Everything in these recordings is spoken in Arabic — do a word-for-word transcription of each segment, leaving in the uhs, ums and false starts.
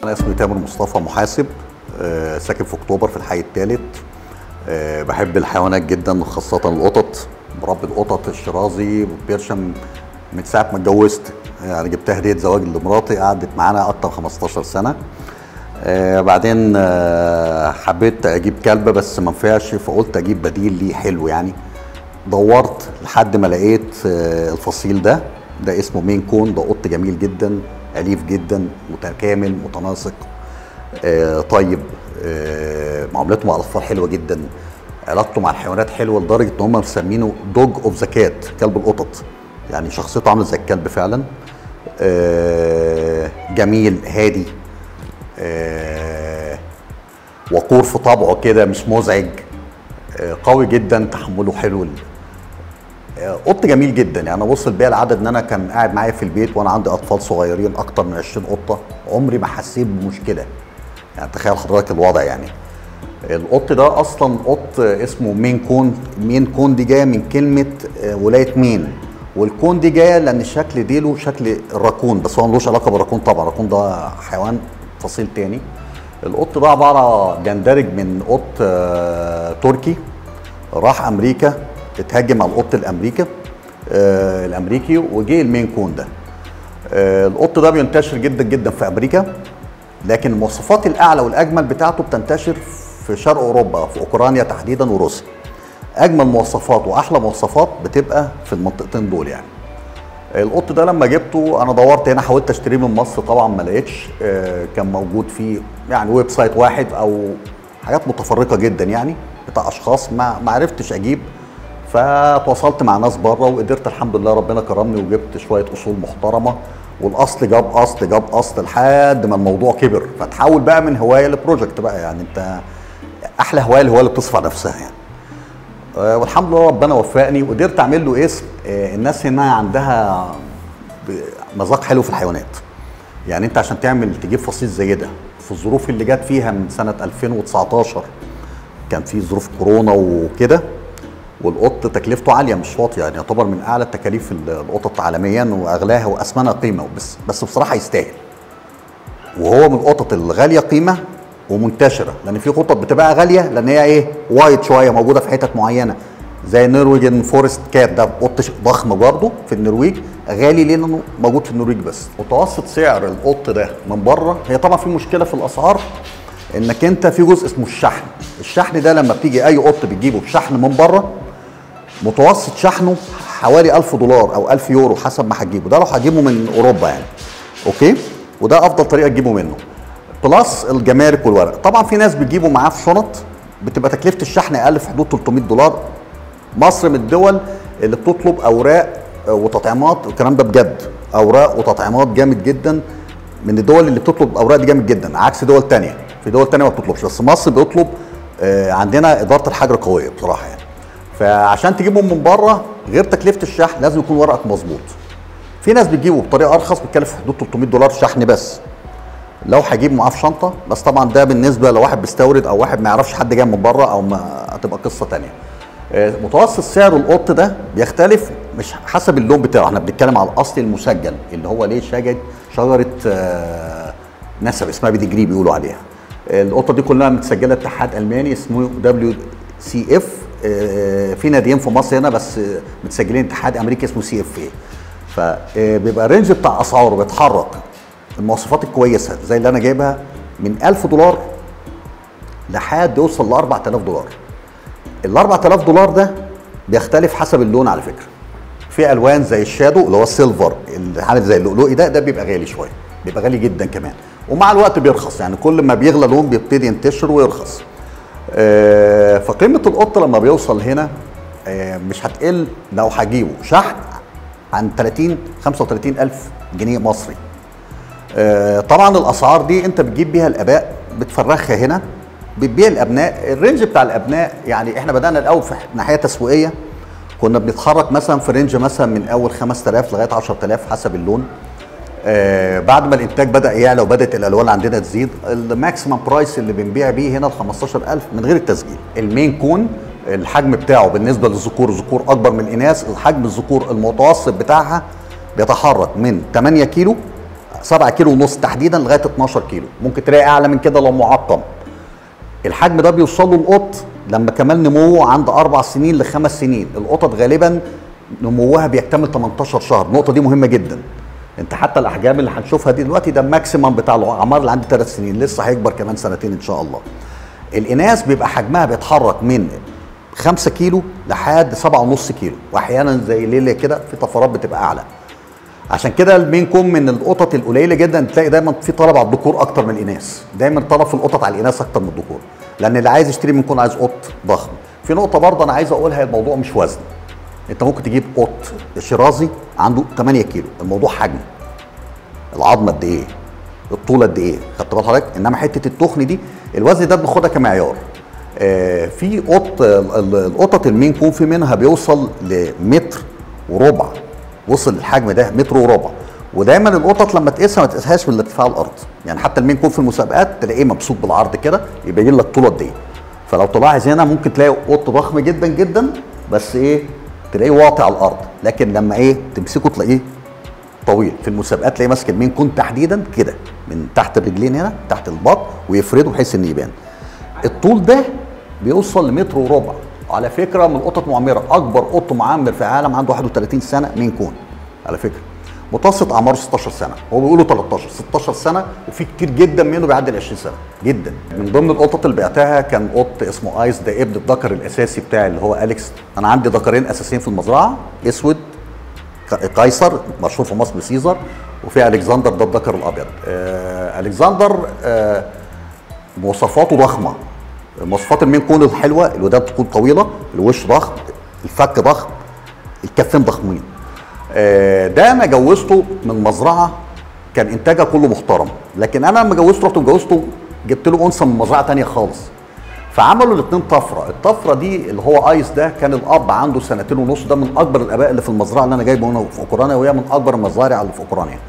انا اسمي تامر مصطفى، محاسب آه، ساكن في اكتوبر في الحي الثالث. آه، بحب الحيوانات جدا، خاصة القطط. بربي القطط الشرازي والبيرشم من ساعة ما اتجوزت، يعني جبتها هدية زواج لمراتي، قعدت معانا أكتر خمستاشر سنة. آه بعدين آه حبيت أجيب كلب بس ما نفعش، فقلت أجيب بديل ليه حلو يعني. دورت لحد ما لقيت آه الفصيل ده ده اسمه مين كون. ده قط جميل جدا، أليف جدا، متكامل، متناسق، آه طيب، آه معاملته مع الأطفال حلوة جدا، علاقته مع الحيوانات حلوة لدرجة إن هم مسمينه دوج أوف ذا كات، كلب القطط. يعني شخصيته عاملة زي الكلب فعلا. آه جميل، هادي، آه وقور في طبعه كده، مش مزعج، آه قوي جدا، تحمله حلو. قط جميل جدا يعني. وصل بيا العدد ان انا كان قاعد معايا في البيت وانا عندي اطفال صغيرين اكتر من عشرين قطه، عمري ما حسيت بمشكله. يعني تخيل حضرتك الوضع يعني. القط ده اصلا قط اسمه مين كون. مين كون دي جايه من كلمه ولايه مين، والكون دي جايه لان الشكل ديله شكل الراكون، بس هو ملوش علاقه بالراكون طبعا، الراكون ده حيوان فصيل تاني. القط ده عباره بيندرج من قط تركي راح امريكا، اتهاجم على القط الامريكا آه الامريكي، وجه المين كون ده. آه القط ده بينتشر جدا جدا في امريكا، لكن المواصفات الاعلى والاجمل بتاعته بتنتشر في شرق اوروبا، في اوكرانيا تحديدا وروسيا. اجمل مواصفات واحلى مواصفات بتبقى في المنطقتين دول يعني. القط ده لما جبته انا دورت هنا، حاولت اشتريه من مصر طبعا ما لقيتش. آه كان موجود فيه يعني ويب سايت واحد او حاجات متفرقه جدا يعني بتاع اشخاص، ما ما عرفتش اجيب. فتواصلت مع ناس بره وقدرت الحمد لله، ربنا كرمني وجبت شويه اصول محترمه، والاصل جاب اصل جاب اصل لحد ما الموضوع كبر، فتحول بقى من هوايه لبروجكت بقى. يعني انت احلى هوايه الهوايه اللي بتصفى نفسها يعني. أه والحمد لله ربنا وفقني وقدرت اعمل له اسم. أه الناس هنا عندها مذاق حلو في الحيوانات. يعني انت عشان تعمل تجيب فصيل زي ده في الظروف اللي جت فيها من سنه ألفين وتسعتاشر، كان في ظروف كورونا وكده، والقط تكلفته عاليه مش واطيه، يعني يعتبر من اعلى التكاليف القطط عالميا واغلاها واثمنها قيمه، بس بس بصراحه يستاهل. وهو من القطط الغاليه قيمه ومنتشره، لان في قطط بتبقى غاليه لان هي ايه، وايد شويه، موجوده في حتت معينه، زي النرويجن فورست كات. ده قط ضخم برضه في النرويج، غالي لانه موجود في النرويج بس. متوسط سعر القط ده من بره، هي طبعا في مشكله في الاسعار، انك انت في جزء اسمه الشحن. الشحن ده لما بتيجي اي قط بتجيبه بشحن من بره، متوسط شحنه حوالي ألف دولار او ألف يورو حسب ما هتجيبه. ده لو هتجيبه من اوروبا يعني، اوكي، وده افضل طريقه تجيبه منه، بلس الجمارك والورق. طبعا في ناس بتجيبه معاه في شنط، بتبقى تكلفه الشحن اقل في حدود تلتمية دولار. مصر من الدول اللي بتطلب اوراق وتطعيمات، والكلام ده بجد، اوراق وتطعيمات جامد جدا، من الدول اللي بتطلب اوراق دي جامد جدا، عكس دول تانية. في دول تانية ما بتطلبش، بس مصر بيطلب. آه عندنا اداره الحجر قويه بصراحه يعني. فعشان تجيبهم من بره غير تكلفه الشحن لازم يكون ورقك مظبوط. في ناس بتجيبه بطريقه ارخص، بتكلف في حدود تلتمية دولار شحن بس لو هجيب معاه في شنطه، بس طبعا ده بالنسبه لو واحد بيستورد او واحد ما يعرفش حد جاي من بره، او ما هتبقى قصه ثانيه. متوسط سعر القط ده بيختلف مش حسب اللون بتاعه، احنا بنتكلم على الاصل المسجل اللي هو ليه شجره شجره نسب اسمها بيديجري بيقولوا عليها. القطه دي كلها متسجله اتحاد الماني اسمه دبليو سي اف. في ناديين في مصر هنا بس متسجلين اتحاد امريكي اسمه سي اف اي. فبيبقى الرينج بتاع اسعاره بيتحرك المواصفات الكويسه زي اللي انا جايبها من ألف دولار لحد يوصل ل أربعة آلاف دولار. ال أربعة آلاف دولار ده بيختلف حسب اللون على فكره. في الوان زي الشادو اللي هو السيلفر اللي عامل زي اللؤلؤي ده، ده بيبقى غالي شويه، بيبقى غالي جدا كمان، ومع الوقت بيرخص. يعني كل ما بيغلى لون بيبتدي ينتشر ويرخص. آه فقيمه القط لما بيوصل هنا آه مش هتقل لو هجيبه شحن عن تلاتين خمسة وتلاتين ألف جنيه مصري. آه طبعا الاسعار دي انت بتجيب بيها الاباء، بتفرخها هنا، بتبيع الابناء. الرينج بتاع الابناء يعني احنا بدانا الاول في ناحيه تسويقيه، كنا بنتحرك مثلا في رينج مثلا من اول خمسة آلاف لغايه عشرة آلاف حسب اللون. آه بعد ما الانتاج بدا يعلى وبدات الالوان عندنا تزيد، الماكسيمم برايس اللي بنبيع بيه هنا ال خمستاشر ألف من غير التسجيل. المين كون الحجم بتاعه بالنسبه للذكور، الذكور اكبر من الاناث. الحجم الذكور المتوسط بتاعها بيتحرك من تمانية كيلو سبعة كيلو ونص تحديدا لغايه اتناشر كيلو، ممكن تلاقي اعلى من كده لو معقم. الحجم ده بيوصل له القط لما كمان نموه عند اربع سنين لخمس سنين. القطط غالبا نموها بيكتمل تمنتاشر شهر، النقطه دي مهمه جدا. انت حتى الاحجام اللي هنشوفها دي دلوقتي ده الماكسيمم بتاع الاعمار اللي عند ثلاث سنين، لسه هيكبر كمان سنتين ان شاء الله. الاناث بيبقى حجمها بيتحرك من خمسة كيلو لحد سبعة ونص كيلو، واحيانا زي ليلة كده في طفرات بتبقى اعلى. عشان كده المين كوم من القطط القليله جدا تلاقي دايما في طلب على الذكور اكتر من الاناث، دايما طلب في القطط على الاناث اكتر من الذكور، لان اللي عايز يشتري مين كوم عايز قط ضخم. في نقطه برضه انا عايز اقولها، الموضوع مش وزن. انت ممكن تجيب قط شيرازي عنده تمانية كيلو، الموضوع حجم، العظمه قد ايه، الطول قد ايه، خدت بال حضرتك؟ انما حته التخن دي الوزن ده بناخدها كمعيار. آه في قط القطط المين كوم في منها بيوصل لمتر وربع، وصل الحجم ده متر وربع. ودايما القطط لما تقيسها ما تقيسهاش من ارتفاع الارض، يعني حتى المين كوم في المسابقات تلاقيه مبسوط بالعرض كده يبين لك طوله قد ايه. فلو تلاحظ هنا ممكن تلاقي قط ضخم جدا جدا بس ايه تلاقيه واطي على الارض، لكن لما ايه تمسكه تلاقيه طويل. في المسابقات تلاقيه ماسك المين كوم تحديدا كده من تحت الرجلين هنا تحت البطن ويفرده بحيث ان يبان. الطول ده بيوصل لمتر وربع. على فكره من القطط معمره، اكبر قط معمر في العالم عنده واحد وتلاتين سنه مين كون على فكره، متوسط اعماره ستاشر سنه، هو بيقولوا تلتاشر ستاشر سنه، وفي كتير جدا منه بيعدي ال عشرين سنه جدا. من ضمن القطط اللي بعتها كان قط اسمه ايس، ده ابن الذكر الاساسي بتاعي اللي هو اليكس. انا عندي ذكرين اساسيين في المزرعه، اسود قيصر مشهور في مصر بسيزر، وفي الكسندر ده الذكر الابيض. آه الكسندر آه مواصفاته ضخمه، مواصفات المين كون الحلوه، الودان تكون طويله، الوش ضخم، الفك ضخم، الكفين ضخمين. آه ده انا جوزته من مزرعه كان انتاجها كله محترم، لكن انا لما جوزته رحت جوزته جبت له انثى من مزرعه ثانيه خالص. فعملوا الاثنين طفره، الطفره دي اللي هو ايس ده كان الاب عنده سنتين ونص، ده من اكبر الاباء اللي في المزرعه اللي انا جايبه هنا في اوكرانيا، وهي من اكبر المزارع اللي في اوكرانيا.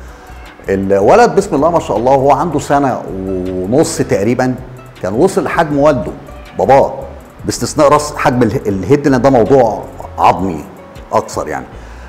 الولد بسم الله ما شاء الله وهو عنده سنه ونص تقريبا كان وصل لحجم والده باباه، باستثناء راس حجم الهيد لان ده موضوع عظمي اكثر يعني.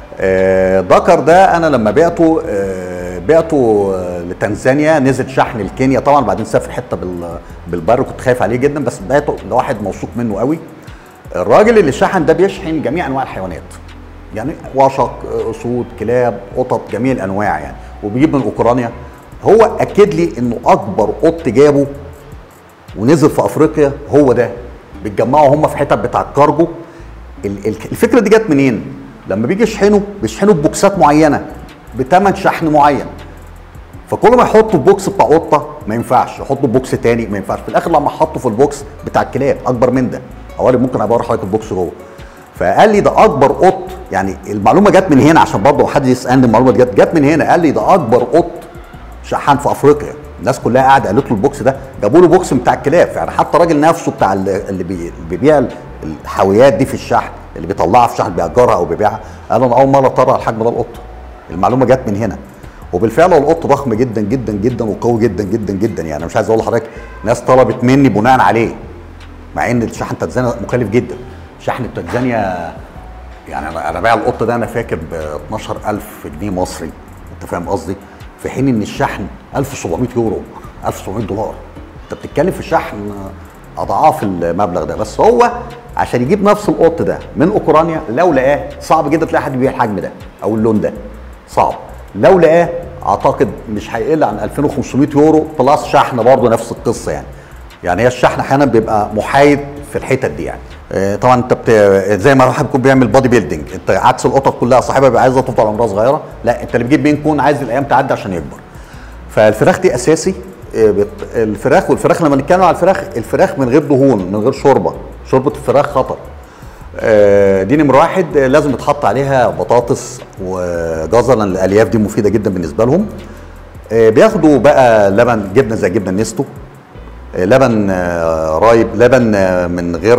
ذكر آه ده انا لما بعته آه بعته آه لتنزانيا، نزل شحن لكينيا طبعا، بعدين سافر حته بالبر كنت خايف عليه جدا، بس بعته لواحد موثوق منه قوي. الراجل اللي شحن ده بيشحن جميع انواع الحيوانات، يعني وشق، اسود، كلاب، قطط، جميع الانواع يعني، وبيجيب من اوكرانيا. هو اكد لي انه اكبر قط جابه ونزل في افريقيا هو ده، بيتجمعوا هم في حتت بتاع الكارجو. الفكره دي جت منين؟ لما بيجي يشحنوا بيشحنوا ببوكسات معينه بثمن شحن معين، فكل ما يحطوا البوكس بتاع قطه ما ينفعش، يحطوا بوكس تاني ما ينفعش، في الاخر لما حطوا في البوكس بتاع الكلاب اكبر من ده، حوالي ممكن ابقى اروح البوكس جوه. فقال لي ده اكبر قط، يعني المعلومه جت من هنا عشان برضه حد يسالني، المعلومه جت جت من هنا. قال لي ده اكبر قط شحن في افريقيا، الناس كلها قاعده قالت له البوكس ده، جابوا له بوكس بتاع الكلاب. يعني حتى الراجل نفسه بتاع اللي بيبيع الحاويات دي في الشحن، اللي بيطلعها في شحن بيأجرها او بيبيعها، قال انا اول مره اطلع الحجم ده القط. المعلومه جت من هنا، وبالفعل هو القط ضخم جدا جدا جدا وقوي جدا جدا جدا. يعني مش عايز اقول لحضرتك ناس طلبت مني بناء عليه، مع ان الشحن تنزانيا مكلف جدا. شحن تنزانيا يعني انا انا بايع القط ده انا فاكر ب اتناشر الف جنيه مصري، انت فاهم قصدي؟ في حين ان الشحن الف وسبعمية يورو، الف وسبعمية دولار، انت بتتكلم في شحن اضعاف المبلغ ده. بس هو عشان يجيب نفس القط ده من اوكرانيا لو لقاه صعب جدا تلاقي حد بيبيع الحجم ده او اللون ده، صعب. لو لقاه اعتقد مش هيقل عن الفين وخمسمية يورو بلس شحن برضه نفس القصه يعني. يعني هي الشحن احيانا بيبقى محايد في الحتت دي يعني. اه طبعا انت بت... زي ما الواحد بيكون بيعمل بادي بيلدينج، انت عكس القطط كلها صاحبها بيبقى عايزه تفضل عمرها صغيره، لا انت اللي بتجيب مين كون عايز الايام تعدي عشان يكبر. فالفراخ دي اساسي. الفراخ والفراخ لما نتكلم على الفراخ، الفراخ من غير دهون، من غير شوربه، شوربه الفراخ خطر. دي نمره واحد. لازم يتحط عليها بطاطس وجزر لان الالياف دي مفيده جدا بالنسبه لهم. بياخدوا بقى لبن، جبنه زي جبنه نستو، لبن رايب، لبن من غير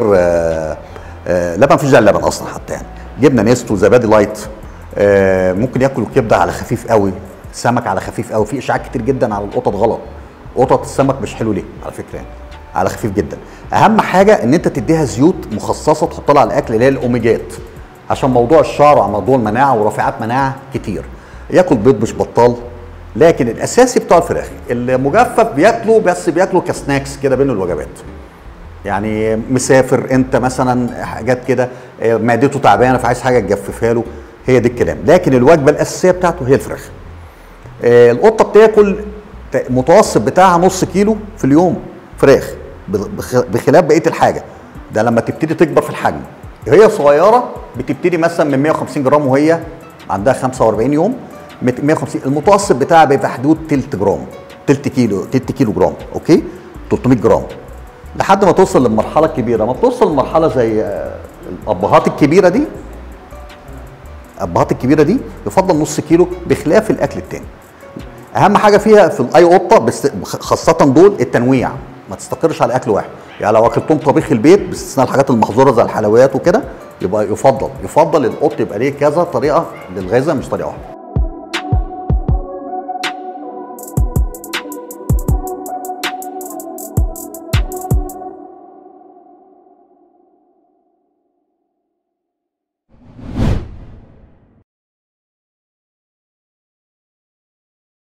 لبن فيه اللبن اصلا حتى يعني، جبنه نستو، زبادي لايت. ممكن ياكلوا كبده على خفيف قوي، سمك على خفيف قوي. في اشاعات كتير جدا على القطط غلط، قطط السمك مش حلو ليه على فكره يعني، على خفيف جدا. اهم حاجه ان انت تديها زيوت مخصصه تحط لها على الاكل اللي هي الاوميجات، عشان موضوع الشعر وموضوع المناعه ورافعات مناعه كتير. ياكل بيض مش بطال، لكن الاساسي بتوع الفراخ المجفف بياكلوا، بس بياكلوا كسناكس كده بين الوجبات. يعني مسافر انت مثلا حاجات كده، معدته تعبانه فعايز حاجه تجففها له، هي دي الكلام. لكن الوجبه الاساسيه بتاعته هي الفراخ. القطه بتاكل متوسط بتاعها نص كيلو في اليوم فراخ، بخلاف بقيه الحاجه. ده لما تبتدي تكبر في الحجم. هي صغيره بتبتدي مثلا من مية وخمسين جرام وهي عندها خمسة وأربعين يوم، مية وخمسين. المتوسط بتاعها بيبقى حدود تلت جرام، تلت كيلو، تلت كيلو جرام، اوكي، تلتمية جرام، لحد ما توصل للمرحله الكبيره. ما توصل لمرحله زي الابهات الكبيره دي، الابهات الكبيره دي يفضل نص كيلو، بخلاف الاكل التاني. اهم حاجه فيها في اي قطه بس خاصه دول التنويع، ما تستقرش على اكل واحد. يعني لو اكلتهم طبيخ البيت باستثناء الحاجات المحظوره زي الحلويات وكده، يبقى يفضل يفضل القط يبقى ليه كذا طريقه للغذاء مش طريقه واحده.